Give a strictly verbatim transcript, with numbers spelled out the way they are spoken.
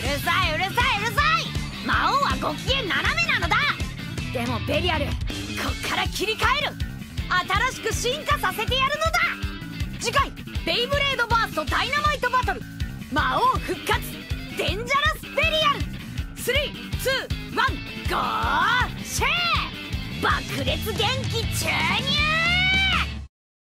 さいうるさいうるさい。魔王はご機嫌斜めなのだ。でもベリアル、こっから切り替える。新しく進化させてやるのだ。次回ベイブレードバーストダイナマイトバトル、魔王復活デンジャラスベリアル。スリー、ツー、ワン、ゴーシェー。爆裂電気注入。